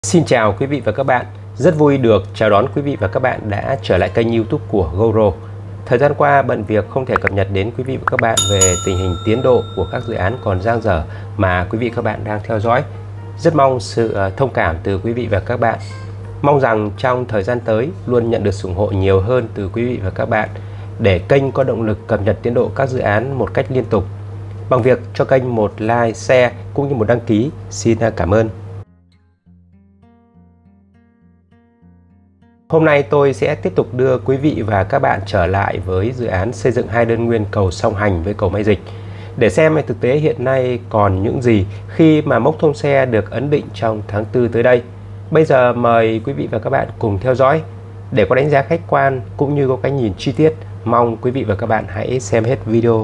Xin chào quý vị và các bạn. Rất vui được chào đón quý vị và các bạn đã trở lại kênh YouTube của GoRo. Thời gian qua bận việc không thể cập nhật đến quý vị và các bạn về tình hình tiến độ của các dự án còn dang dở mà quý vị và các bạn đang theo dõi. Rất mong sự thông cảm từ quý vị và các bạn. Mong rằng trong thời gian tới luôn nhận được sự ủng hộ nhiều hơn từ quý vị và các bạn để kênh có động lực cập nhật tiến độ các dự án một cách liên tục. Bằng việc cho kênh một like, share cũng như một đăng ký. Xin cảm ơn. Hôm nay tôi sẽ tiếp tục đưa quý vị và các bạn trở lại với dự án xây dựng hai đơn nguyên cầu Song Hành với cầu Mai Dịch để xem thực tế hiện nay còn những gì khi mà mốc thông xe được ấn định trong tháng 4 tới đây. Bây giờ mời quý vị và các bạn cùng theo dõi để có đánh giá khách quan cũng như có cái nhìn chi tiết. Mong quý vị và các bạn hãy xem hết video.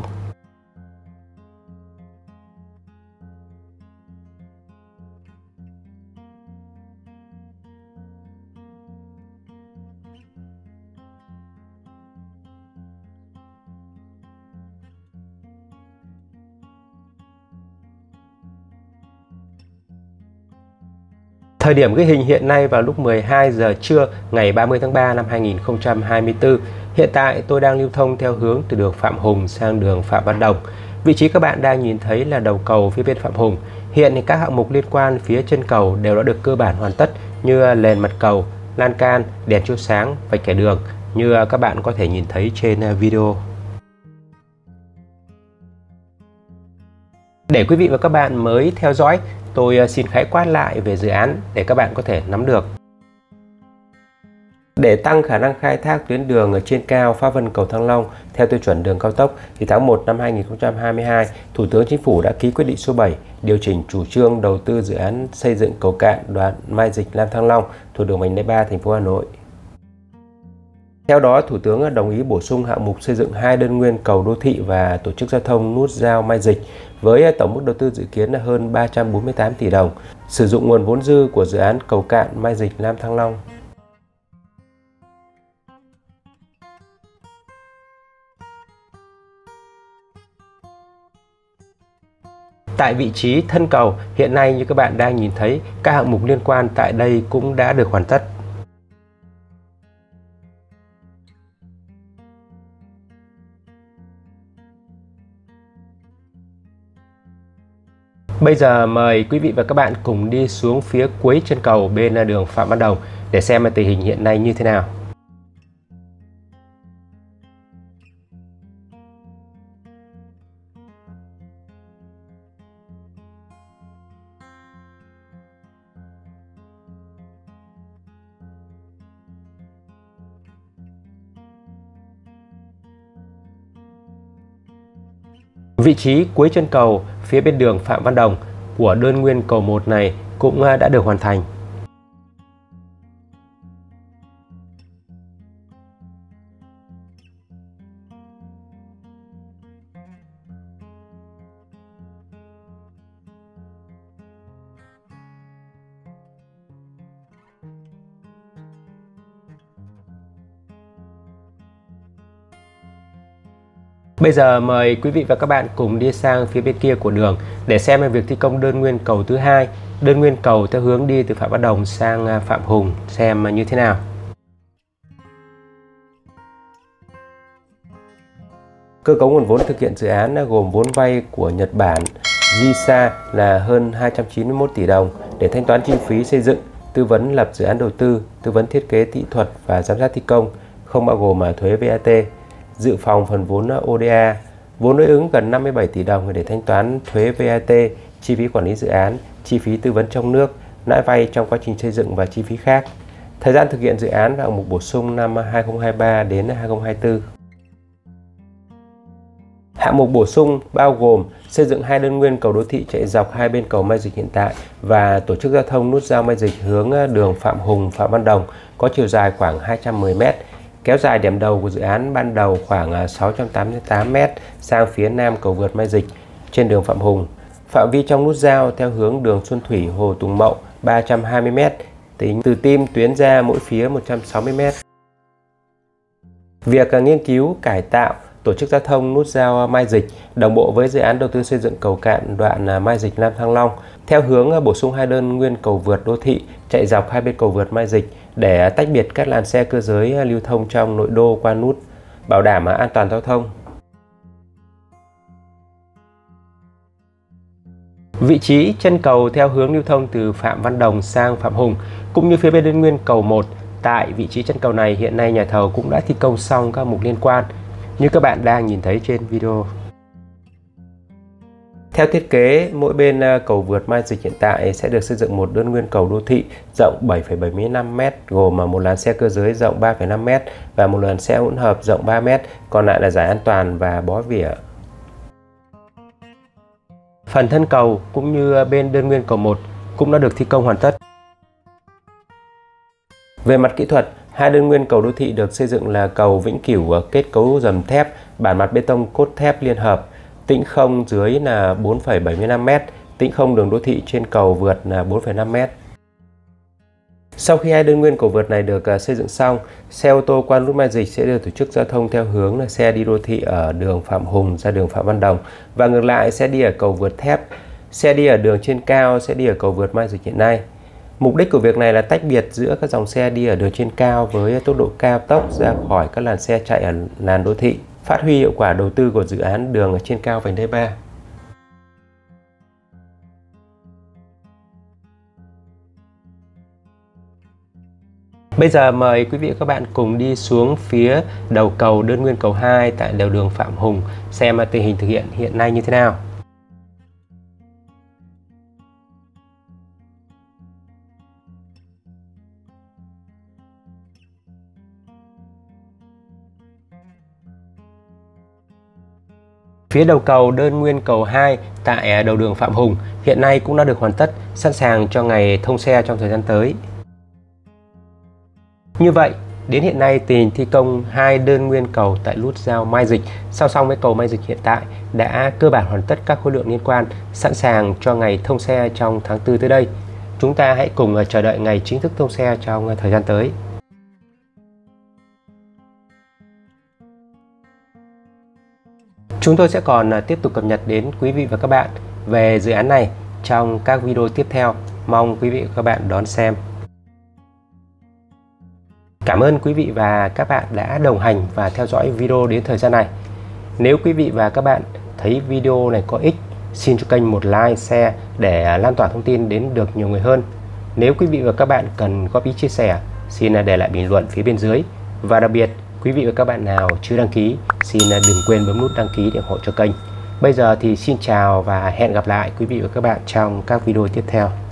Thời điểm ghi hình hiện nay vào lúc 12 giờ trưa ngày 30 tháng 3 năm 2024. Hiện tại tôi đang lưu thông theo hướng từ đường Phạm Hùng sang đường Phạm Văn Đồng. Vị trí các bạn đang nhìn thấy là đầu cầu phía bên Phạm Hùng. Hiện thì các hạng mục liên quan phía chân cầu đều đã được cơ bản hoàn tất như nền mặt cầu, lan can, đèn chiếu sáng, vạch kẻ đường như các bạn có thể nhìn thấy trên video. Để quý vị và các bạn mới theo dõi, tôi xin khái quát lại về dự án để các bạn có thể nắm được. Để tăng khả năng khai thác tuyến đường ở trên cao Pháp Vân Cầu Thăng Long theo tiêu chuẩn đường cao tốc, thì tháng 1 năm 2022, Thủ tướng Chính phủ đã ký quyết định số 7 điều chỉnh chủ trương đầu tư dự án xây dựng cầu cạn đoạn Mai Dịch - Nam Thăng Long thuộc đường vành đai 3 thành phố Hà Nội. Theo đó, Thủ tướng đồng ý bổ sung hạng mục xây dựng hai đơn nguyên cầu đô thị và tổ chức giao thông nút giao Mai Dịch với tổng mức đầu tư dự kiến là hơn 348 tỷ đồng, sử dụng nguồn vốn dư của dự án cầu cạn Mai Dịch - Nam Thăng Long. Tại vị trí thân cầu, hiện nay như các bạn đang nhìn thấy, các hạng mục liên quan tại đây cũng đã được hoàn tất. Bây giờ mời quý vị và các bạn cùng đi xuống phía cuối chân cầu bên đường Phạm Văn Đồng để xem tình hình hiện nay như thế nào. Vị trí cuối chân cầu phía bên đường Phạm Văn Đồng của đơn nguyên cầu 1 này cũng đã được hoàn thành. Bây giờ mời quý vị và các bạn cùng đi sang phía bên kia của đường để xem việc thi công đơn nguyên cầu thứ hai, đơn nguyên cầu theo hướng đi từ Phạm Văn Đồng sang Phạm Hùng xem như thế nào. Cơ cấu nguồn vốn thực hiện dự án gồm vốn vay của Nhật Bản JISA là hơn 291 tỷ đồng để thanh toán chi phí xây dựng, tư vấn lập dự án đầu tư, tư vấn thiết kế kỹ thuật và giám sát thi công, không bao gồm thuế VAT. Dự phòng phần vốn ODA, vốn đối ứng gần 57 tỷ đồng để thanh toán thuế VAT, chi phí quản lý dự án, chi phí tư vấn trong nước, lãi vay trong quá trình xây dựng và chi phí khác. Thời gian thực hiện dự án và hạng mục bổ sung năm 2023 đến 2024. Hạng mục bổ sung bao gồm xây dựng hai đơn nguyên cầu đô thị chạy dọc hai bên cầu Mai Dịch hiện tại và tổ chức giao thông nút giao Mai Dịch hướng đường Phạm Hùng - Phạm Văn Đồng có chiều dài khoảng 210 m, kéo dài điểm đầu của dự án ban đầu khoảng 688 m sang phía nam cầu vượt Mai Dịch trên đường Phạm Hùng. Phạm vi trong nút giao theo hướng đường Xuân Thủy - Hồ Tùng Mậu 320 m, tính từ tim tuyến ra mỗi phía 160 m. Việc nghiên cứu cải tạo tổ chức giao thông nút giao Mai Dịch đồng bộ với dự án đầu tư xây dựng cầu cạn đoạn Mai Dịch - Nam Thăng Long theo hướng bổ sung 2 đơn nguyên cầu vượt đô thị chạy dọc hai bên cầu vượt Mai Dịch để tách biệt các làn xe cơ giới lưu thông trong nội đô qua nút, bảo đảm an toàn giao thông. Vị trí chân cầu theo hướng lưu thông từ Phạm Văn Đồng sang Phạm Hùng cũng như phía bên đơn nguyên cầu 1. Tại vị trí chân cầu này hiện nay nhà thầu cũng đã thi công xong các mục liên quan như các bạn đang nhìn thấy trên video. Theo thiết kế, mỗi bên cầu vượt Mai Dịch hiện tại sẽ được xây dựng một đơn nguyên cầu đô thị rộng 7,75m, gồm một làn xe cơ giới rộng 3,5m và một làn xe hỗn hợp rộng 3m, còn lại là giải an toàn và bó vỉa. Phần thân cầu cũng như bên đơn nguyên cầu 1 cũng đã được thi công hoàn tất. Về mặt kỹ thuật, hai đơn nguyên cầu đô thị được xây dựng là cầu vĩnh cửu kết cấu dầm thép, bản mặt bê tông cốt thép liên hợp, tĩnh không dưới là 4,75m, tĩnh không đường đô thị trên cầu vượt là 4,5m. Sau khi hai đơn nguyên cầu vượt này được xây dựng xong, xe ô tô qua nút Mai Dịch sẽ được tổ chức giao thông theo hướng là xe đi đô thị ở đường Phạm Hùng ra đường Phạm Văn Đồng và ngược lại sẽ đi ở cầu vượt thép, xe đi ở đường trên cao sẽ đi ở cầu vượt Mai Dịch hiện nay. Mục đích của việc này là tách biệt giữa các dòng xe đi ở đường trên cao với tốc độ cao tốc ra khỏi các làn xe chạy ở làn đô thị, phát huy hiệu quả đầu tư của dự án đường ở trên cao vành đai 3. Bây giờ mời quý vị và các bạn cùng đi xuống phía đầu cầu đơn nguyên cầu 2 tại đầu đường Phạm Hùng xem tình hình thực hiện hiện nay như thế nào. Phía đầu cầu đơn nguyên cầu 2 tại đầu đường Phạm Hùng hiện nay cũng đã được hoàn tất, sẵn sàng cho ngày thông xe trong thời gian tới. Như vậy, đến hiện nay tình hình thi công hai đơn nguyên cầu tại nút giao Mai Dịch song song với cầu Mai Dịch hiện tại đã cơ bản hoàn tất các khối lượng liên quan, sẵn sàng cho ngày thông xe trong tháng 4 tới đây. Chúng ta hãy cùng chờ đợi ngày chính thức thông xe trong thời gian tới. Chúng tôi sẽ còn tiếp tục cập nhật đến quý vị và các bạn về dự án này trong các video tiếp theo. Mong quý vị và các bạn đón xem. Cảm ơn quý vị và các bạn đã đồng hành và theo dõi video đến thời gian này. Nếu quý vị và các bạn thấy video này có ích, xin cho kênh một like, share để lan tỏa thông tin đến được nhiều người hơn. Nếu quý vị và các bạn cần góp ý chia sẻ, xin để lại bình luận phía bên dưới. Và đặc biệt, quý vị và các bạn nào chưa đăng ký, xin đừng quên bấm nút đăng ký để ủng hộ cho kênh. Bây giờ thì xin chào và hẹn gặp lại quý vị và các bạn trong các video tiếp theo.